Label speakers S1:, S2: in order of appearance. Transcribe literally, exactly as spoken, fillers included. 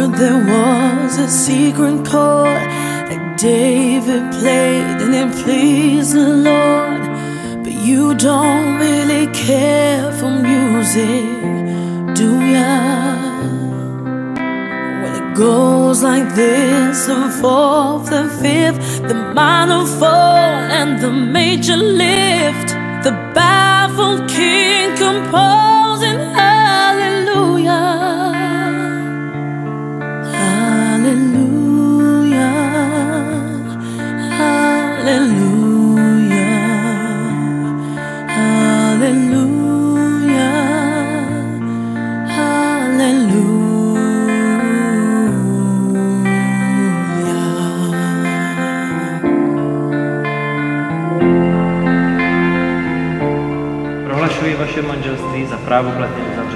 S1: thought there was a secret chord that David played and it pleased the Lord. But you don't really care for music, do ya? Well, it goes like this: the fourth, the fifth, the minor fall, and the major lift. The baffled king composing hallelujah, hallelujah, hallelujah, hallelujah, hallelujah.
S2: Prohlašuji vaše manželství za právoplatně uzavřené.